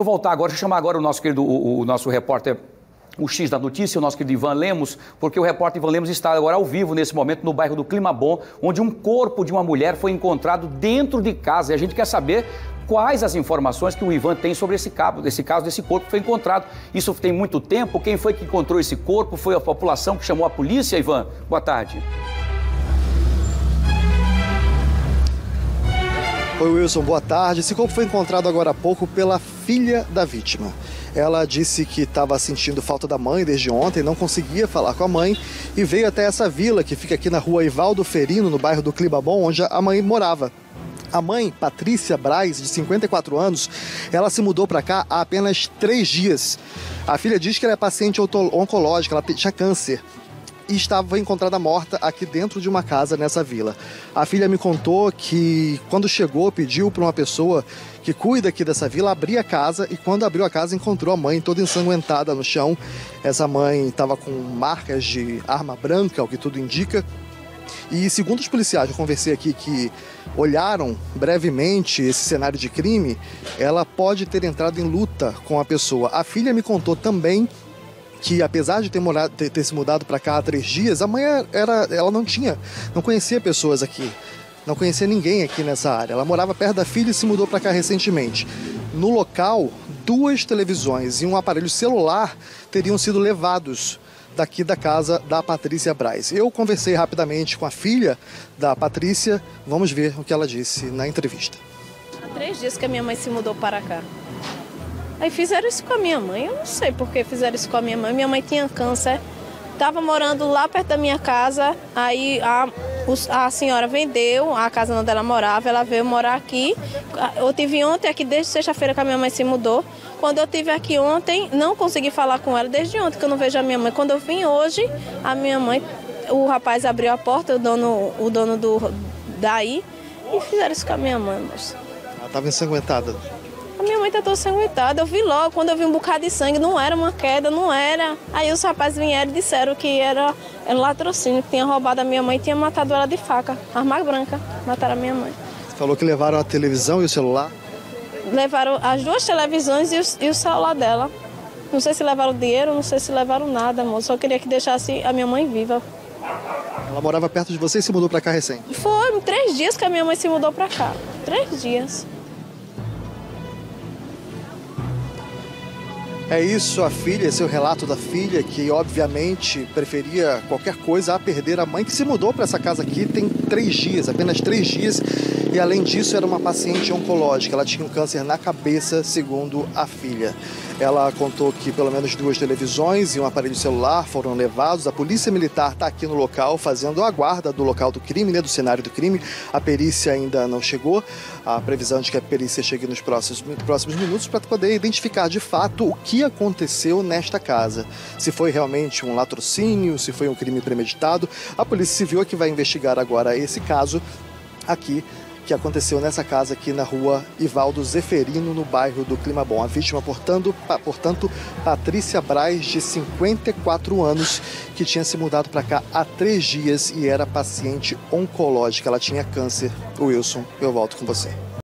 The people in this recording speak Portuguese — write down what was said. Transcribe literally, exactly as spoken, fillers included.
Vou voltar agora, deixa eu chamar agora o nosso querido, o, o nosso repórter, o X da notícia, o nosso querido Ivan Lemos, porque o repórter Ivan Lemos está agora ao vivo nesse momento no bairro do Clima Bom, onde um corpo de uma mulher foi encontrado dentro de casa. E a gente quer saber quais as informações que o Ivan tem sobre esse caso, desse caso, desse corpo que foi encontrado. Isso tem muito tempo? Quem foi que encontrou esse corpo? Foi a população que chamou a polícia, Ivan? Boa tarde. Oi, Wilson, boa tarde. Esse corpo foi encontrado agora há pouco pela filha da vítima. Ela disse que estava sentindo falta da mãe desde ontem, não conseguia falar com a mãe e veio até essa vila que fica aqui na rua Ivaldo Ferino, no bairro do Clima Bom, onde a mãe morava. A mãe, Patrícia Braz, de cinquenta e quatro anos, ela se mudou para cá há apenas três dias. A filha diz que ela é paciente oncológica, ela tinha câncer e estava encontrada morta aqui dentro de uma casa nessa vila. A filha me contou que quando chegou pediu para uma pessoa que cuida aqui dessa vila abrir a casa e quando abriu a casa encontrou a mãe toda ensanguentada no chão. Essa mãe estava com marcas de arma branca, o que tudo indica. E segundo os policiais, eu conversei aqui que olharam brevemente esse cenário de crime, ela pode ter entrado em luta com a pessoa. A filha me contou também que apesar de ter, morado, ter, ter se mudado para cá há três dias, a mãe era, ela não tinha, não conhecia pessoas aqui, não conhecia ninguém aqui nessa área. Ela morava perto da filha e se mudou para cá recentemente. No local, duas televisões e um aparelho celular teriam sido levados daqui da casa da Patrícia Braz. Eu conversei rapidamente com a filha da Patrícia, vamos ver o que ela disse na entrevista. Há três dias que a minha mãe se mudou para cá. Aí fizeram isso com a minha mãe, eu não sei por que fizeram isso com a minha mãe. Minha mãe tinha câncer, estava morando lá perto da minha casa, aí a, a senhora vendeu a casa onde ela morava, ela veio morar aqui. Eu tive ontem aqui, desde sexta-feira que a minha mãe se mudou. Quando eu tive aqui ontem, não consegui falar com ela desde ontem que eu não vejo a minha mãe. Quando eu vim hoje, a minha mãe, o rapaz abriu a porta, o dono, o dono do, daí, e fizeram isso com a minha mãe, moça. Ela estava ensanguentada. A minha mãe está toda ensanguentada. Eu vi logo, quando eu vi um bocado de sangue, não era uma queda, não era. Aí os rapazes vieram e disseram que era, era latrocínio, que tinha roubado a minha mãe e tinha matado ela de faca. Arma branca, mataram a minha mãe. Você falou que levaram a televisão e o celular? Levaram as duas televisões e o, e o celular dela. Não sei se levaram dinheiro, não sei se levaram nada, moço. Só queria que deixasse a minha mãe viva. Ela morava perto de você e se mudou para cá recém? Foi três dias que a minha mãe se mudou para cá. Três dias. É isso, a filha, esse é o relato da filha, que obviamente preferia qualquer coisa a perder a mãe, que se mudou para essa casa aqui tem três dias, apenas três dias, e além disso era uma paciente oncológica, ela tinha um câncer na cabeça, segundo a filha. Ela contou que pelo menos duas televisões e um aparelho celular foram levados. A polícia militar está aqui no local fazendo a guarda do local do crime, né, do cenário do crime. A perícia ainda não chegou. A previsão de que a perícia chegue nos próximos, próximos minutos para poder identificar de fato o que aconteceu nesta casa. Se foi realmente um latrocínio, se foi um crime premeditado. A Polícia Civil é que vai investigar agora esse caso aqui, que aconteceu nessa casa aqui na rua Ivaldo Zeferino, no bairro do Clima Bom. A vítima, portanto, portanto Patrícia Braz, de cinquenta e quatro anos, que tinha se mudado para cá há três dias e era paciente oncológica. Ela tinha câncer. Wilson, eu volto com você.